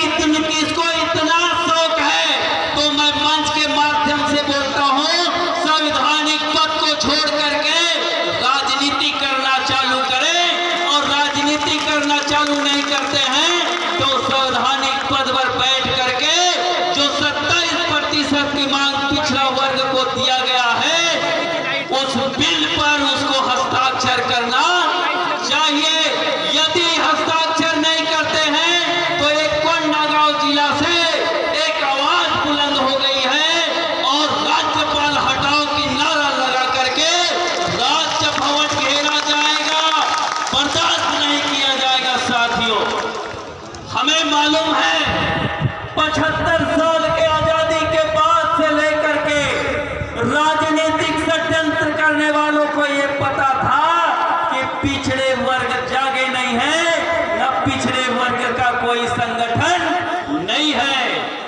किसको इतना शौक है तो मैं मंच के माध्यम से बोलता हूँ, संवैधानिक पद को छोड़ करके राजनीति करना चालू करें, और राजनीति करना चालू नहीं करते हैं तो संवैधानिक पद पर बैठ करके जो 27% की मांग पिछड़ा वर्ग को दिया गया है उस बिल पर उसको हस्ताक्षर करना चाहिए। यदि हस्ताक्षर नहीं करते हैं तो एक कोंडागांव जिला से एक आवाज बुलंद हो गई है और राज्यपाल हटाओ की नारा लगा करके राज्य भवन घेरा जाएगा, बर्दाश्त नहीं किया जाएगा। साथियों, हमें मालूम है 75 साल के आजादी के बाद से लेकर के राजनीतिक षड्यंत्र करने वालों को यह पता था कि पिछड़े वर्ग जागे नहीं है, न पिछड़े वर्ग का कोई संगठन नहीं है,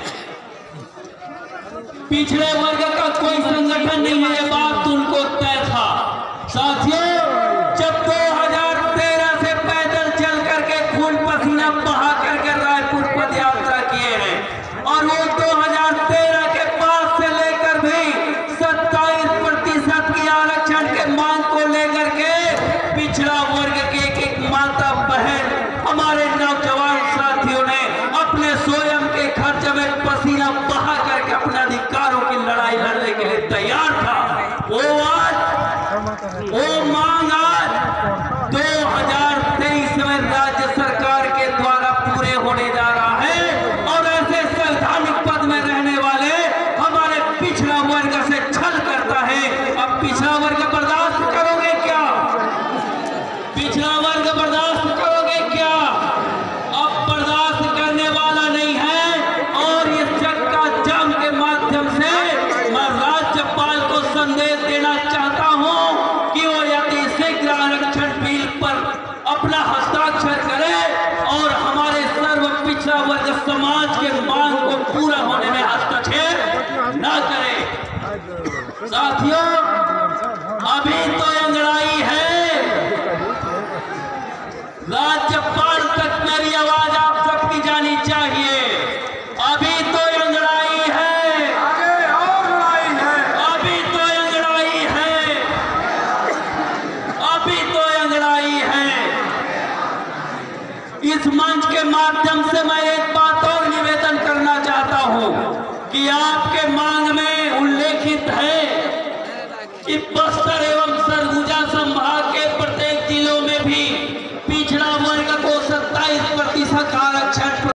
पिछड़े वर्ग का कोई संगठन नहीं है, ये बात उनको तय था। साथियों, जब 2013 से पैदल चल करके खून पसीना बहा करके रायपुर पद यात्रा किए हैं और वो 2013 के बाद से लेकर भी 27% की आरक्षण के मांग को लेकर के पिछड़ा वर्ग के एक माता बहन हमारे नौजवान साथियों ने अपने स्वयं के खर्च में पसीना बहा करके अपने अधिकारों की लड़ाई लड़ने के लिए तैयार था। वो मांग आज 2023 में राज्य सरकार के द्वारा पूरे होने जा रहा है और ऐसे संवैधानिक पद में रहने वाले हमारे पिछड़ा वर्ग से छल करता है। अब पिछड़ा वर्ग बर्दाश्त करोगे क्या? पिछड़ा वर्ग बर्दाश्त करोगे क्या? अब बर्दाश्त करने वाला नहीं है और इस चक्का जाम के माध्यम से मैं राज्यपाल को संदेश देना चाहता हूं कि वो यदि शीघ्र आरक्षण बिल पर अपना हस्ताक्षर करे और हमारे सर्व पिछड़ा वर्ग समाज के मांग को पूरा होने में हस्तक्षेप न करे। साथियों, अभी तो अंगड़ाई है, राज्यपाल तक मेरी आवाज आप सबकी जानी चाहिए। अभी तो अंगड़ाई है, आगे और लड़ाई है, अभी तो अंगड़ाई है, अभी तो अंगड़ाई है। इस मंच के माध्यम से मैं एक बात और निवेदन करना चाहता हूं कि आप